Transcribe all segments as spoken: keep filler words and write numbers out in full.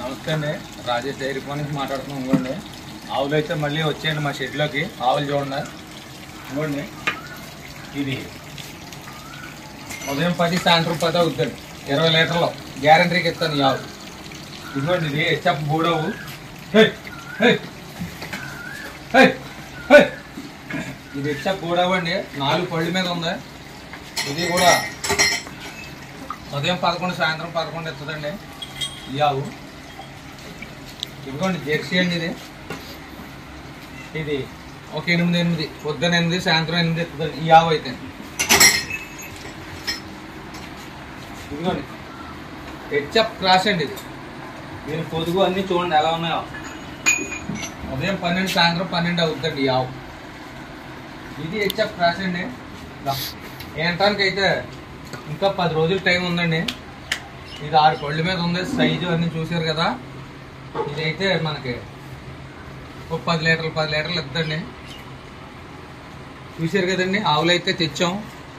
నమస్తే అండి, Rajesh dairy farm నుంచి మాట్లాడుతున్నాం. ఇంకోండి ఆవులు అయితే మళ్ళీ వచ్చేయండి మా షెడ్లోకి. ఆవులు చూడండి, ఇంకోండి ఇది ఉదయం పది సాయంత్రం పది అవుతుంది. ఇరవై లీటర్లు గ్యారంటీకి ఇస్తాను ఈ ఆవు. ఇదిగోండి ఇది హెచ్ఎఫ్ బూడవు. ఇది హెచ్ఎఫ్ బూడవు అండి, నాలుగు పళ్ళు మీద ఉంది. ఇది కూడా ఉదయం పదకొండు సాయంత్రం పదకొండు ఇస్తుందండి ఈ ఆవు. ఇదిగోండి జెర్సీ అండి, ఇది ఇది ఒక ఎనిమిది ఎనిమిది పొద్దున ఎనిమిది సాయంత్రం ఎనిమిది ఇస్తుందండి ఈ ఆవు అయితే. ఇదిగోండి హెచ్ఎఫ్ క్రాస్ అండి, ఇది దీని పొదుగు అన్నీ చూడండి ఎలా ఉన్నాయో. ఉదయం పన్నెండు సాయంత్రం పన్నెండు అవుతుందండి ఈ ఆవు. ఇది హెచ్ఎఫ్ క్రాస్ అండి. ఏంటానికి అయితే ఇంకా పది రోజులు టైం ఉందండి. ఇది ఆరు పళ్ళ మీద ఉంది, సైజు అన్నీ చూసారు కదా. ఇదైతే మనకి ఒక పది లీటర్లు పది లీటర్లు ఇద్దండి. చూసారు కదండి, ఆవులు అయితే తెచ్చాం.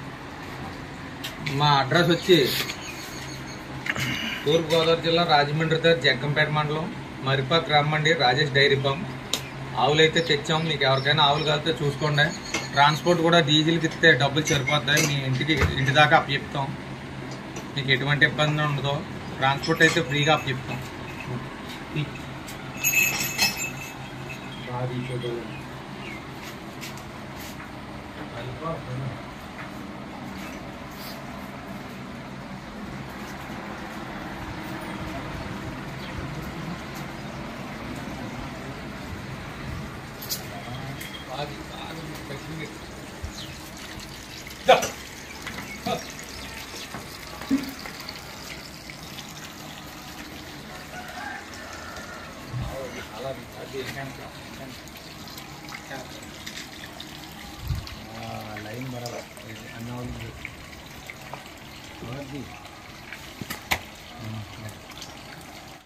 మా అడ్రస్ వచ్చి తూర్పుగోదావరి జిల్లా రాజమండ్రి దగ్గర జగ్గంపేట మండలం మరిపా గ్రామం అండి, రాజేష్ డైరీ ఫామ్. ఆవులు అయితే తెచ్చాం. మీకు ఎవరికైనా ఆవులు కలిస్తే చూసుకోండి. ట్రాన్స్పోర్ట్ కూడా డీజిల్కి ఇస్తే డబ్బులు సరిపోతాయి. మీ ఇంటికి ఇంటి దాకా అప్పచెప్తాం. మీకు ఎటువంటి ఇబ్బంది ఉండదు. ట్రాన్స్పోర్ట్ అయితే ఫ్రీగా అప్పచెప్తాం. అది లైన్ బరాబర్ అన్న